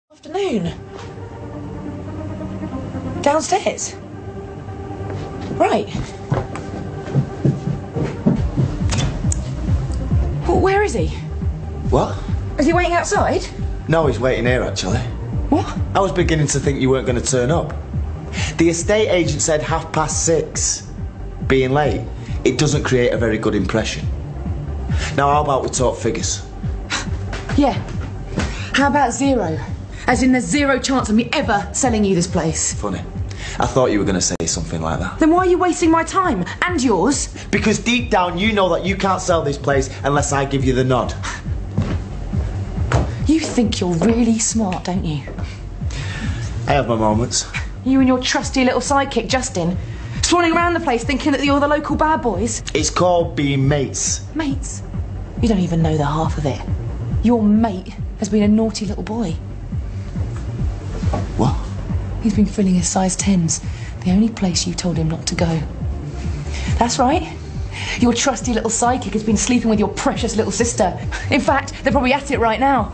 Afternoon. Downstairs. Right. Well, where is he? What? Is he waiting outside? No, he's waiting here, actually. What? I was beginning to think you weren't going to turn up. The estate agent said 6:30. Being late, it doesn't create a very good impression. Now, how about we talk figures? Yeah. How about 0? As in there's 0 chance of me ever selling you this place. Funny. I thought you were going to say something like that. Then why are you wasting my time? And yours? Because deep down you know that you can't sell this place unless I give you the nod. You think you're really smart, don't you? I have my moments. You and your trusty little sidekick, Justin, swanning around the place thinking that you're the local bad boys. It's called being mates. Mates? You don't even know the half of it. Your mate has been a naughty little boy. What? He's been filling his size 10s, the only place you told him not to go. That's right. Your trusty little sidekick has been sleeping with your precious little sister. In fact, they're probably at it right now.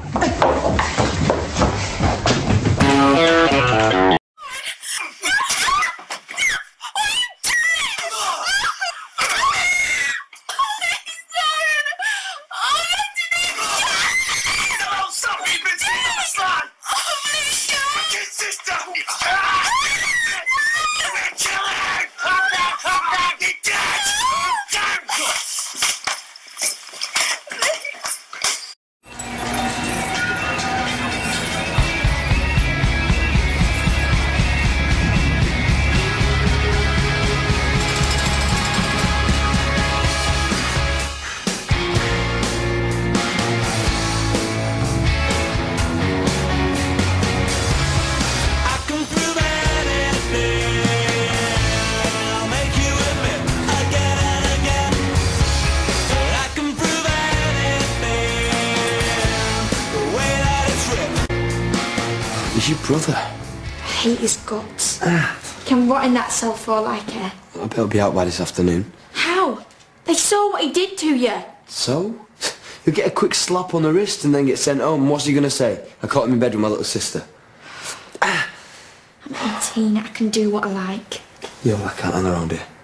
He's your brother. I hate his guts. He can rot in that cell for all I care. I bet he'll be out by this afternoon. How? They saw what he did to you. So? He'll get a quick slap on the wrist and then get sent home. What's he going to say? I caught him in bed with my little sister. I'm 18. I can do what I like. Yo, I can't hang around here.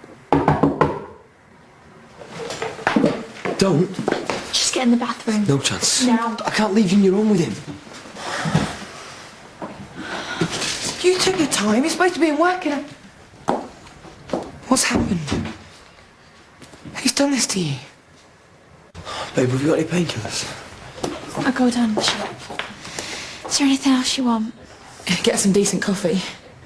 Don't. Just get in the bathroom. No chance. Now. I can't leave you on your own with him. You took your time. You're supposed to be in work and What's happened? Who's done this to you? Babe, have you got any painkillers? I'll go down the shop. Is there anything else you want? Get some decent coffee.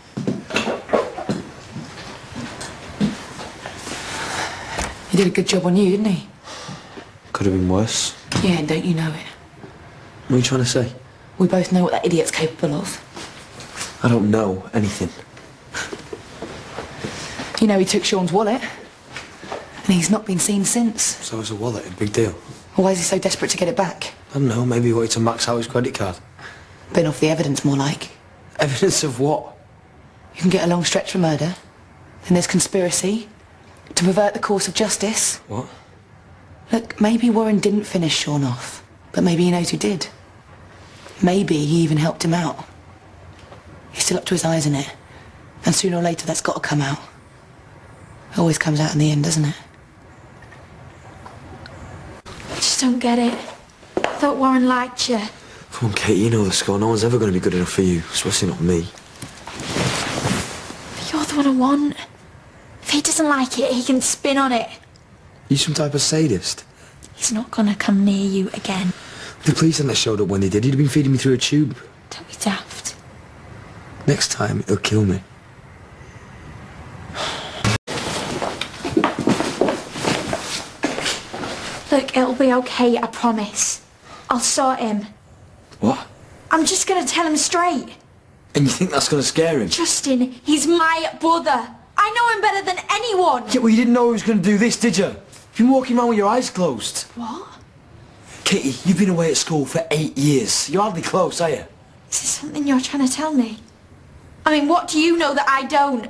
He did a good job on you, didn't he? Could have been worse. Yeah, don't you know it? What are you trying to say? We both know what that idiot's capable of. I don't know anything. You know he took Sean's wallet. And he's not been seen since. So it's a wallet, a big deal. Why is he so desperate to get it back? I don't know, maybe he wanted to max out his credit card. Been off the evidence, more like. Evidence of what? You can get a long stretch for murder. Then there's conspiracy. To pervert the course of justice. What? Look, maybe Warren didn't finish Sean off. But maybe he knows who did. Maybe he even helped him out. He's still up to his eyes in it. And sooner or later that's got to come out. It always comes out in the end, doesn't it? I just don't get it. I thought Warren liked you. Come on, Kate, you know the score. No one's ever going to be good enough for you. Especially not me. But you're the one I want. If he doesn't like it, he can spin on it. You some type of sadist? He's not gonna come near you again. The police hadn't showed up when they did. He'd have been feeding me through a tube. Don't be daft. Next time, he'll kill me. Look, it'll be okay, I promise. I'll sort him. What? I'm just gonna tell him straight. And you think that's going to scare him? Justin, he's my brother. I know him better than anyone. Yeah, well, you didn't know he was going to do this, did you? You've been walking around with your eyes closed. What? Kitty, you've been away at school for 8 years. You're hardly close, are you? Is this something you're trying to tell me? I mean, what do you know that I don't?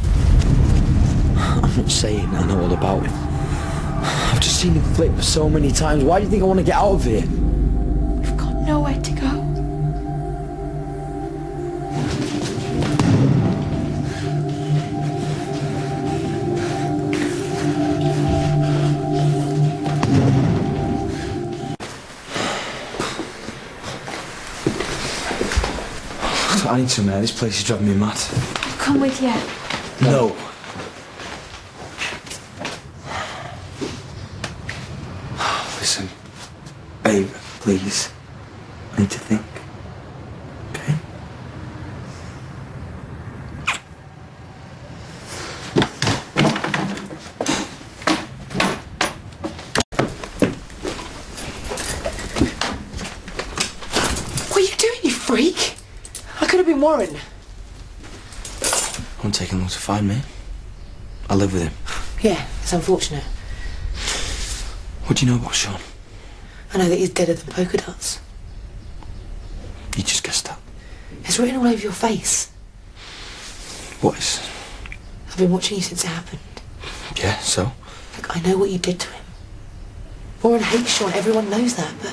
I'm not saying I know all about him. I've just seen him flip so many times. Why do you think I want to get out of here? I've got nowhere to go. I need some air. This place is driving me mad. I'll come with you. No. Listen, babe, please. I need to think. Okay? What are you doing, you freak? I could have been Warren. Won't take him long to find me. I live with him. Yeah, it's unfortunate. What do you know about Sean? I know that he's deader than polka dots. You just guessed that. It's written all over your face. What is? I've been watching you since it happened. Yeah, so? Look, I know what you did to him. Warren hates Sean, everyone knows that, but...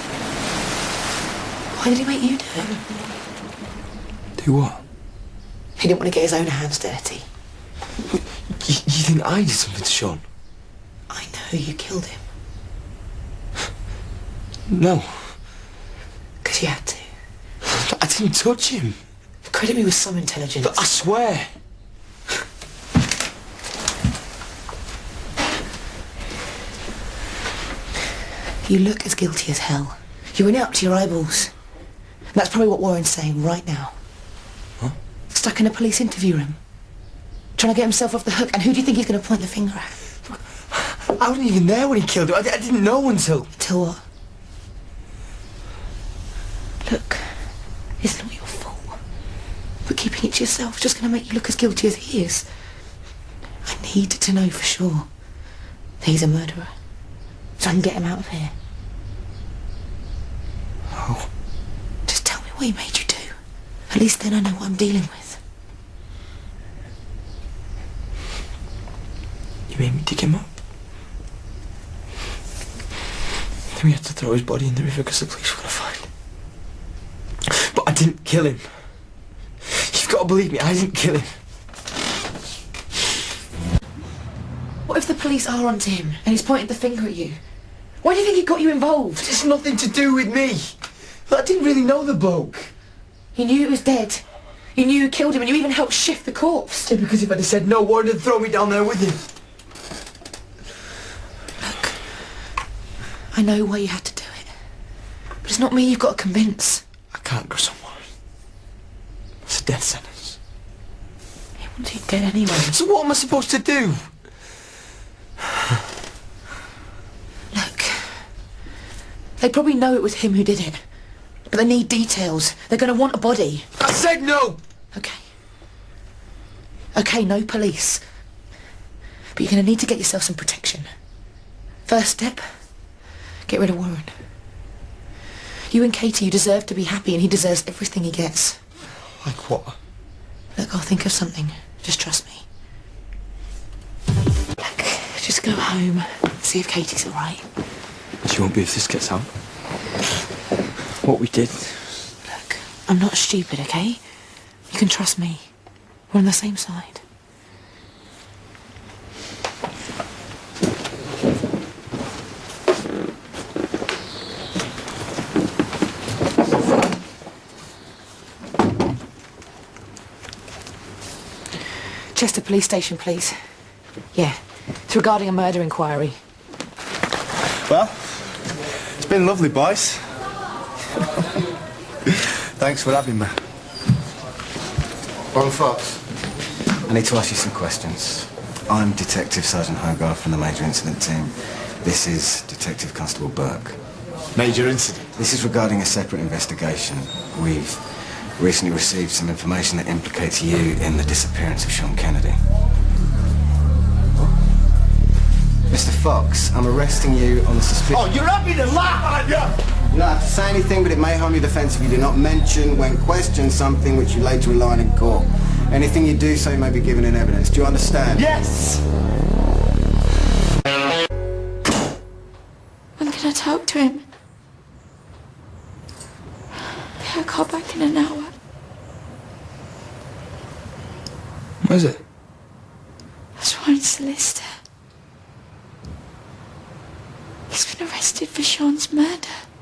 why did he make you do it? Do what? He didn't want to get his own hands dirty. You think I did something to Sean? I know you killed him. No. Because you had to. I didn't touch him. Credit me with some intelligence. But I swear. You look as guilty as hell. You're in it up to your eyeballs. And that's probably what Warren's saying right now. Huh? Stuck in a police interview room. Trying to get himself off the hook. And who do you think he's going to point the finger at? I wasn't even there when he killed him. I didn't know until... Until what? Look, it's not your fault. But keeping it to yourself is just going to make you look as guilty as he is. I need to know for sure that he's a murderer. So I can get him out of here. Oh. Just tell me what he made you do. At least then I know what I'm dealing with. You made me dig him up? Then we had to throw his body in the river because the police were going to find him. But I didn't kill him. You've got to believe me, I didn't kill him. What if the police are onto him and he's pointing the finger at you? Why do you think he got you involved? It's nothing to do with me. I didn't really know the bloke. You knew he was dead. You knew you killed him and you even helped shift the corpse. Yeah, because if I'd have said no, Warren would throw me down there with him. Look, I know why you had to do it. But it's not me you've got to convince. I can't go somewhere. It's a death sentence. He wants you dead anyway. So what am I supposed to do? Look, they probably know it was him who did it. But they need details. They're going to want a body. I said no! Okay. Okay, no police. But you're going to need to get yourself some protection. First step, get rid of Warren. You and Katie, you deserve to be happy and he deserves everything he gets. Like what? Look, I'll think of something. Just trust me. Look, just go home, see if Katie's alright. She won't be if this gets out. What we did. Look, I'm not stupid, okay? You can trust me. We're on the same side. Chester Police Station, please. Yeah, it's regarding a murder inquiry. Well, it's been lovely, boys. Thanks for having me. Warren Fox, I need to ask you some questions. I'm Detective Sergeant Hogarth from the Major Incident Team. This is Detective Constable Burke. Major incident. This is regarding a separate investigation. We've recently received some information that implicates you in the disappearance of Sean Kennedy. Mr. Fox, I'm arresting you on the suspicion... Oh, you're happy to laugh, aren't you? You don't have to say anything, but it may harm your defence if you do not mention when questioned something which you later rely on in court. Anything you do say may be given in evidence. Do you understand? Yes! When can I talk to him? Okay, I'll call back in an hour. What is it? That's Warren's solicitor. He's been arrested for Sean's murder.